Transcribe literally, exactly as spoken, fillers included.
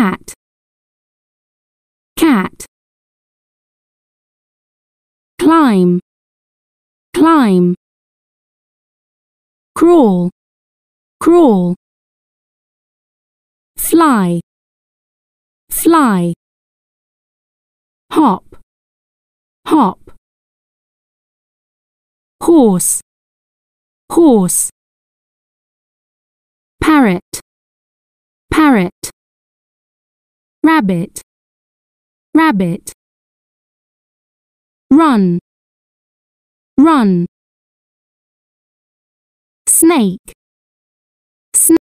cat, cat. Climb, climb. Crawl, crawl. Fly, fly. Hop, hop. Horse, horse. Parrot, parrot. Rabbit, rabbit. Run, run. Snake,